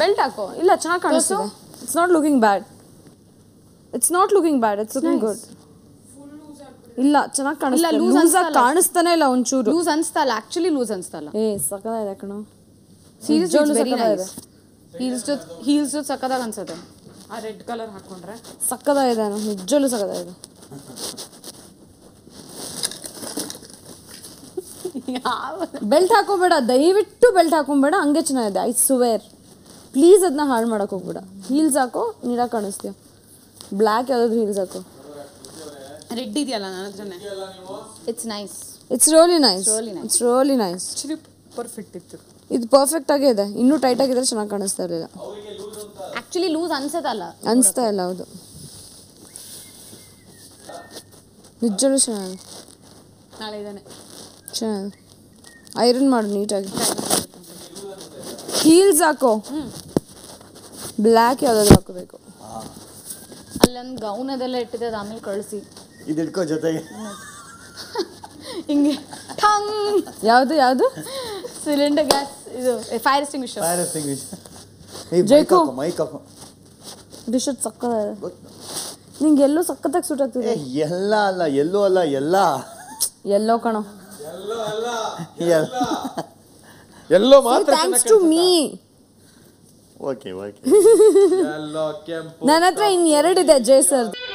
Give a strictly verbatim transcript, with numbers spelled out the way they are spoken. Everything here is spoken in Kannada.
ಬೆಲ್ಟ್ ಹಾಕೋ. ಇಲ್ಲ ಚೆನ್ನಾಗಿ ಕಾಣಿಸ್ತಿದೆ. It's not looking bad. It's not looking bad. It's looking good. ಇಲ್ಲ ಚೆನ್ನಾಗಿ ಕಾಣಿಸ್ತಿಲ್ಲ. ಲೂಸ್ ಆಗಿ ಕಾಣಿಸ್ತಾನೆ ಇಲ್ಲ ಒಂಚೂರು. ಲೂಸ್ ಅನ್ಸ್ತಾ ಇಲ್ಲ. ಆಕ್ಚುಲಿ ಲೂಸ್ ಅನ್ಸ್ತಾ ಇಲ್ಲ. ಏ ಸಕ್ಕತ್ತಾಗಿದೆ ಕಣೋ. Seriously very nice. ಹೀಲ್ಸ್ ಜೊತೆ ಹೀಲ್ಸ್ ಜೊತೆ ಸಕ್ಕತ್ತಾಗಿ ಅನ್ಸುತ್ತೆ. ಆ ರೆಡ್ ಕಲರ್ ಹಾಕೊಂಡ್ರೆ ಸಕ್ಕತ್ತಾಗಿದೆ. ನಿಜಲ್ಲೂ ಸಕ್ಕತ್ತಾಗಿದೆ. ಬೆಲ್ಟ್ ಹಾಕೋಬೇಡ ದಯವಿಟ್ಟು. ಬೆಲ್ಟ್ ಹಾಕೊಂಬೇಡ. ಹಂಗೆ ಚೆನ್ನಾಗಿದೆ. ಐ ಸ್ವೇರ್ ಪ್ಲೀಸ್ ಅದನ್ನ ಹಾಳು ಮಾಡಕ್ಕೆ ಹೋಗ್ಬೇಡ. ಹೀಲ್ಸ್ ಹಾಕೋ. ನೀರಾಗಿ ಕಾಣಿಸ್ತೀಯ. ಬ್ಲ್ಯಾಕ್ ಯಾವ್ದಾದ್ರು ಹೀಲ್ಸ್ ಹಾಕೋ. ರೆಡ್ ಇದೆಯಲ್ಲ ನನ್ನ ಹತ್ರನೇ. It's nice. It's really nice. It's really nice. Actually perfect ಇತ್ತು. ಇದು ಪರ್ಫೆಕ್ಟ್ ಆಗೇ ಇದೆ. ಇನ್ನೂ ಟೈಟ್ ಆಗಿದ್ರೆ ಚೆನ್ನಾಗಿ ಕಾಣಿಸ್ತಾ ಇರಲಿಲ್ಲ. ಆಕ್ಚುಲಿ ಲೂಸ್ ಅನ್ಸತ್ತಲ್ಲ. ಅನಿಸ್ತಾ ಇಲ್ಲ. ಹೌದು ನಿಜವೂ ಚೆನ್ನಾಗಿ. ನಾಳೆ ಇದ್ದಾನೆ ಚೆನ್ನಾಗಿ ಐರನ್ ಮಾಡು ನೀಟಾಗಿ. ಹೀಲ್ಸ್ ಹಾಕೋ. ಬ್ಲ್ಯಾಕ್ ಯಾವ್ದಾದ್ರು ಹಾಕೋಬೇಕು. ಅಲ್ಲೊಂದು ಗೌನ್ ಅದೆಲ್ಲ ಇಟ್ಟಿದೆ. ಅದು ಆಮೇಲೆ ಕಳಿಸಿ. ಇದು ಇಟ್ಕೋ ಜೊತೆಗೆ. ಹಿಂಗೆ ಠಂಗ್. ಯಾವುದು ಯಾವುದು ಸಿಲಿಂಡರ್ ಗ್ಯಾಸ್ ಇದು ಫೈರ್ ಎಕ್ಸ್ಟಿಂಗ್ವಿಷರ್. Fire extinguisher. ಜೈಕೋ ಮೈಕ್ ಹಾಕೋ. ಡಿಶರ್ಟ್ ಸಕ್ಕತ್ತಾಗಿದೆ. ನಿಂಗೆ ಎಲ್ಲೋ ಸಕ್ಕತ್ತಾಗಿ ಸೂಟ್ ಆಗ್ತಿದೆ. ಎಲ್ಲ ಅಲ್ಲ ಎಲ್ಲೋ ಅಲ್ಲ ಎಲ್ಲ ಎಲ್ಲೋ ಕಣೋ. ಎಲ್ಲೋ ಮಾತ್ರ. Thanks to me. Okay okay. ನನ್ನ ಹತ್ರ ಇನ್ನು ಎರಡಿದೆ ಜೈ ಸರ್.